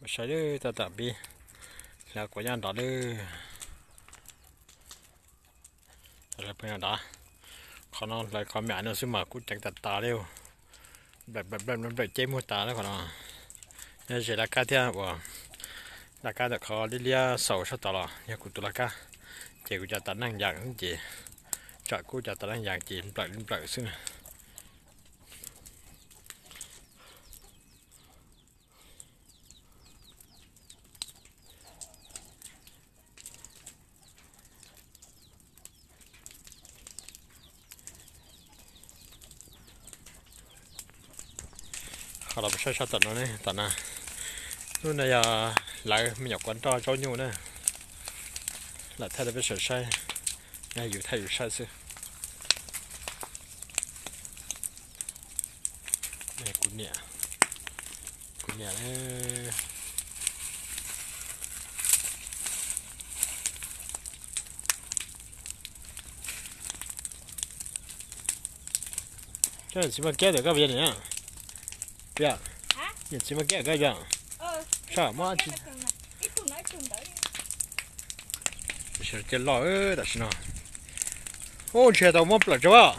sai đấy ta tạm bi là của nhà đó đấy là bên nhà đó còn nó lại còn mẹ nó xí mà cũng chẳng tạt tà đâuแบบเจ๊มัวตาแล้วก่อนอ่ะเนี่ยเจราคาที่ว่าราคาแต่เขาเรียกเสาชดตลอดเนี่ยกูตัวราคาเจ๊กูจะตัดนั่งอย่างทั้งเจ๊จะกูจะตัดนั่งอย่างเจ๊ปล่อยซึ่งเขาเราไปช่วยชดตัดนั่นนี่ตัดนะนู่นนายหลายไม่อยากกันต่อเจ้าอยู่นะหลายท่านจะไปช่วยใช้เนี่ยอยู่ไทยอยู่ใช่ซิเนี่ยกูเนี่ยเลย这起码盖点个别人，别，你起码盖个样，啥嘛？是这老的是呢，哦，这到我不了是吧？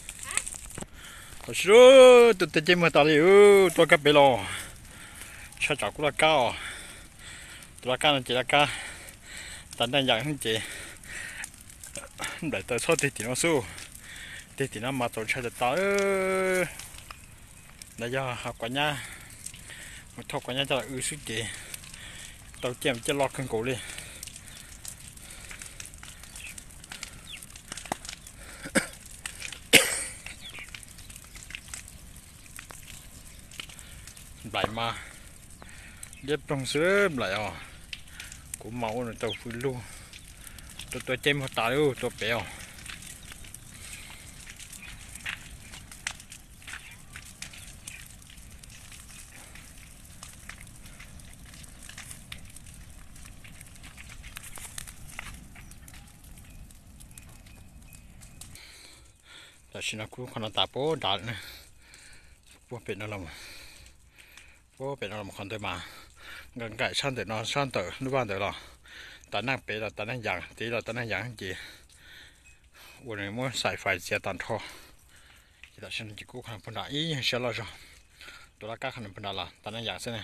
是哦，都这么大了哟，多个别了，吃着过了高，多干了几了干，单单养这，来到草地地上数。thì nó mà tổ chức được tới là do học quả nha một thóc quả nha cho là ư sức chị tàu chèm cho lọt con cổ đi lại mà biết trong sữa lại à cũng máu rồi tàu phun luôn tôi chèm một tàu luôn tôi béo là xin aku còn tạp bố đạn nữa bốเป็ดnó làm bốเป็ดnó làm con tới mà gần cái san tới nó san tới lúc ban tới rồi ta năngเป็ดlà ta năng dạng tí là ta năng dạng gìวันนี้มั่วใส่ไฟเสียตันท่อที่แต่ฉันจะกู้ขนาดพันดาอีเสียแล้วจ้ะตัวละก้าขนาดพันดาละตาnăng dạng xem này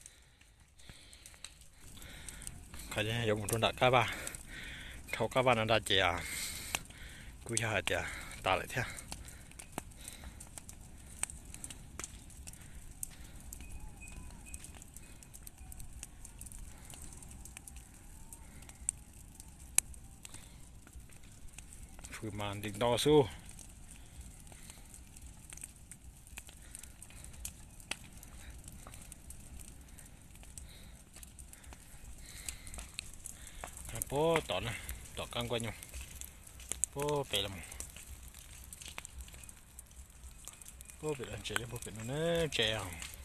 ใครจะยกตัวดักก้าบ้าเขาก้าบ้านนั่นได้เจียกู้ยาเจียตาเลยเท่าฝืนมันดิ่งต่อสู้โป้ต่อนะต่อกลางกว่าอยู่โป้ไปละมั้งโป้ไปอันเจียโป้ไปนู่นเนอะเจีย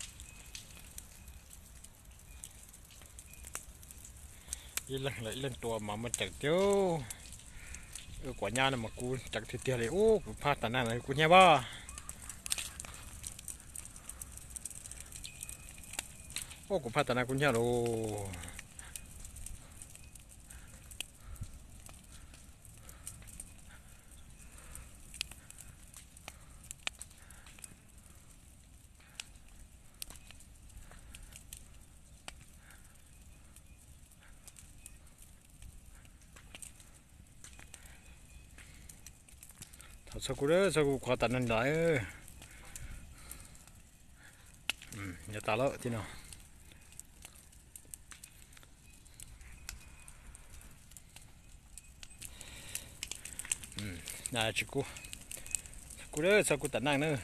อีหลังตัวมาจากเดียวกว่าญาเนี่ยมากูจากที่เดียวเลยโอ้กูพลาดแต่นั่นเลยกูเนี่ยบ้าโอ้กูพลาดแต่นั่นกูเนี่ยโอ้sao cô đó sao cô qua tận anh lại nhà ta lỡ thế nào nhà chị cô đó sao cô tận anh nữa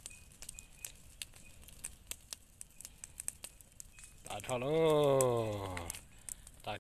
thôi đó